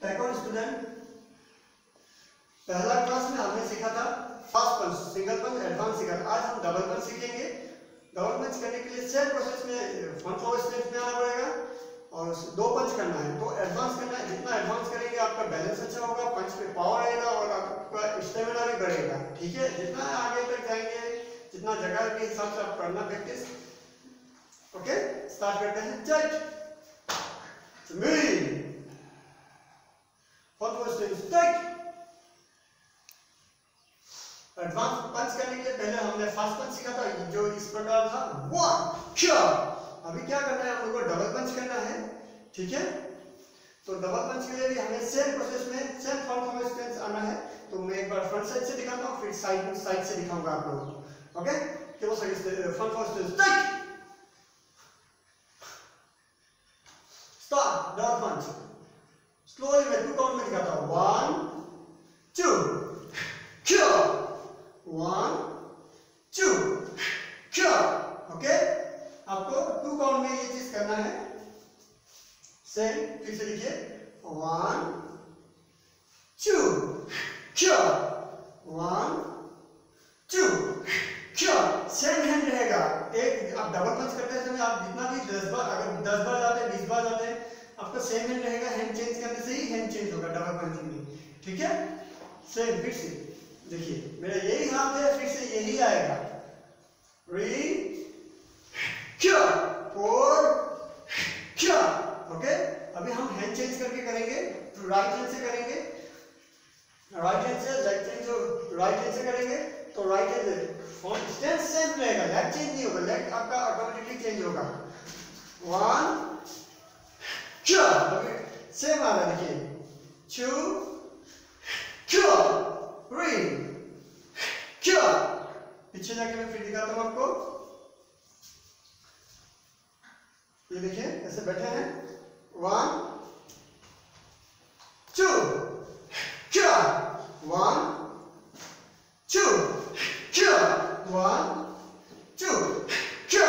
टैकॉन student, पहला class में हमने सीखा था fast punch, single punch, advance सीखा। आज हम डबल पंच सीखेंगे। डबल पंच करने के लिए सेम प्रोसेस में फ्रंट फ्लोर स्टेज में आना पड़ेगा और 2 पंच करना है। तो एडवांस करना है, जितना एडवांस करेंगे आपका बैलेंस अच्छा होगा, पंच में पावर आएगा और आपका स्टेमिना भी बढ़ेगा। ठीक है, जितना आगे तक जाएंगे, जितना जगह के हिसाब से आप करना प्रैक्टिस। ओके, स्टार्ट करते हैं। चट फ्रंट फ्लोर स्टेज चट। एडवांस पंच करने के लिए पहले हमने फास्ट पंच सीखा था जो इस प्रकार था 1 क्या। अभी क्या करना है, हम लोग को डबल पंच करना है। ठीक है, तो डबल पंच के लिए भी हमें सेम प्रोसेस में सेम फ्रंट फ्लोर स्टेज आना है। तो मैं एक बार फ्रंट साइड से दिखाता हूँ, फिर साइड से दिखाऊंगा आप लोगों को। ओके, केवल front floor stage start. Double punch slowly मैं 2 काउंट में दिखाता हूँ। 1 2 क्या 1 2 क्या। ओके, आपको 2 काउंट में ये चीज करना है। सेम फिर से लिखिए 1 2 क्या 1 2 क्या। सेम हैंड रहेगा। एक आप डबल पंच करते समय आप जितना भी 10 बार, अगर 10 बार जाते हैं 20 बार जाते हैं, आपका सेम हैंड रहेगा। हैंड चेंज करने से ही हैंड चेंज होगा डबल पंचिंग में। ठीक है, सेम फिर से देखिए, मेरा यही हाथ है, फिर से यही आएगा। 3 क्या 4 क्या। ओके, अभी हम हैंड चेंज करके करेंगे। तो राइट हैंड से करेंगे, राइट हैंड से लेफ्ट हैंड, जो राइट हैंड से करेंगे तो राइट हैंड स्टेंस सेम रहेगा, लेफ्ट चेंज नहीं होगा, लेफ्ट आपका ऑटोमेटिकली चेंज होगा। 1 क्या, अभी सेम आ रहा है देखिए। 2 क्या 3 क्या। पीछे जाके मैं फिर दिखाता हूं आपको। ये देखिए ऐसे बैठे हैं। 1 2 क्या 1 2 क्या 1 2 क्या।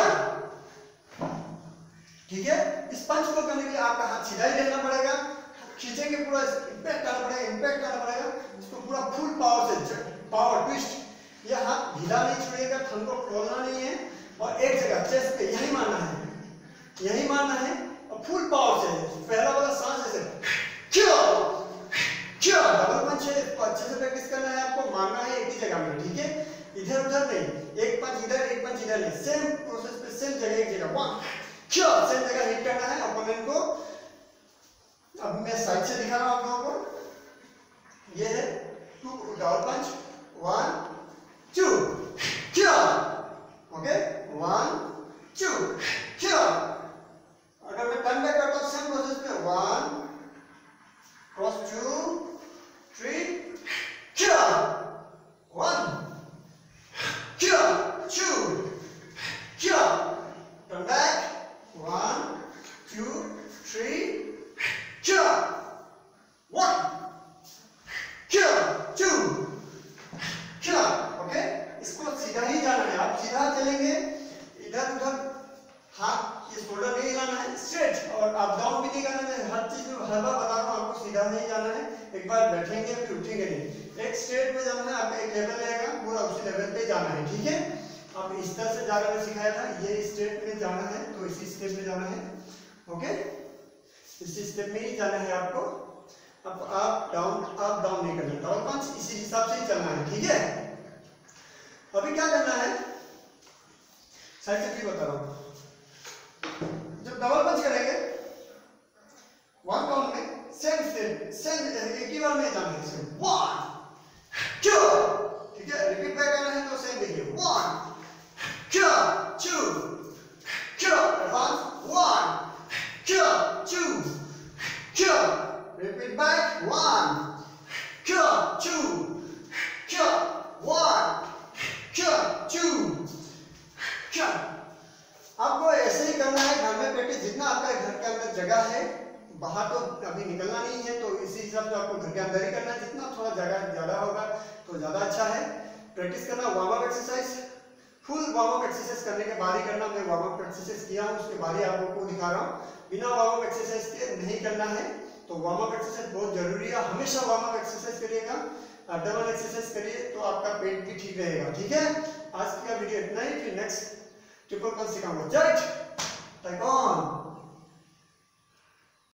ठीक है, इस पंच को करने के लिए आपका हाथ सीधा ही रहना पड़ेगा। खींचेंगे, पूरा इंपैक्ट आना पड़ेगा, इंपैक्ट आना पड़ेगा। इसको पूरा फुल पावर से, पावर ट्विस्ट। ये हाथ ढीला नहीं छोड़िएगा, थन को खोलना नहीं है और एक जगह चेस्ट पे यही मारना है, यही मारना है और फुल पावर से। पहला वाला सांस ऐसे क्या क्या। डबल पंच अच्छे से प्रैक्टिस करना है आपको, मारना है एक ही जगह में। ठीक है, इधर उधर नहीं, एक पंच इधर एक पंच इधर नहीं, सेम प्रोसेस पे सेम जगह एक जगह 1 क्या सेम जगह हिट करना है ओपोनेंट को। अब मैं साइड से दिखा रहा हूं आप लोगों को। ये है 2 डबल पंच 1 2 क्या। ओके 1 2 क्या। अगर मैं टर्न बैक करता हूं सेम प्रोसेस में 1 क्रॉस 2 3 क्या 1 क्या 2 क्या। टर्न बैक 1 2 3 क्या 1 क्या 2 क्या। ओके, इसको सीधा ही जाना है। आप सीधा चलेंगे, इधर उधर हाथ ये शोल्डर नहीं हिलाना है, स्ट्रेट, और अप डाउन भी नहीं करना है। हर चीज में हर बार बता रहा हूँ आपको, सीधा नहीं जाना है। एक बार बैठेंगे फिर उठेंगे नहीं, एक स्ट्रेट में जाना है। आपका एक लेवल रहेगा, पूरा उसी लेवल पे जाना है। ठीक है, आप इस तरह से जाना मैंने सिखाया था। ये स्ट्रेट में जाना है तो इसी स्टेप में जाना है। ओके, इसी स्टेप में ही जाना है आपको। अब अप डाउन नहीं करना। डबल पंच इसी हिसाब से ही चलना है। ठीक है, अभी क्या करना है, साइड से फिर बता रहा हूं। जब डबल पंच करेंगे 1 काउंट में सेम स्टेप, सेम एक ही बार में जाना है। 1 2 ठीक है, रिपीट बैक करना है तो सेम देखिए 1 2 क्या एडवांस 1 2 क्या। रिपीट बैक 1 2 1 2 क्या। आपको ऐसे ही करना है घर में प्रैक्टिस। जितना आपका घर के अंदर जगह है, बाहर तो अभी निकलना नहीं है, तो इसी हिसाब से आपको घर के अंदर ही करना है। जितना थोड़ा जगह ज्यादा होगा तो ज्यादा अच्छा है। प्रैक्टिस करना, warm up exercise, full warm up exercise करने के बाद ही करना। मैं वार्म अप एक्सरसाइज किया हूं, उसके बाद ही आप लोगों को दिखा रहा हूं। बिना वार्म अप एक्सरसाइज के नहीं करना है। तो वार्म अप एक्सरसाइज बहुत जरूरी हमेशा वार्म अप एक्सरसाइज करिएगा, डबल एक्सरसाइज करिए तो आपका पेट भी ठीक रहेगा। ठीक है, आज का वीडियो इतना ही, फिर नेक्स्ट ट्रिपल पंच सिखाऊंगा। जय